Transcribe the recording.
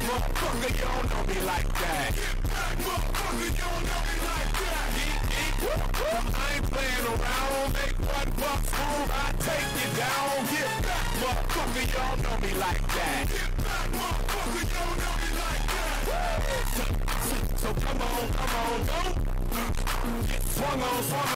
motherfucker, you don't know me like that. Get back, motherfucker, you don't know me like that. I ain't playing around. Make one buck move, I take you down. Get back, motherfucker, you don't know me like that. Get back, motherfucker, you don't know me like that. So come on, don't get swung on.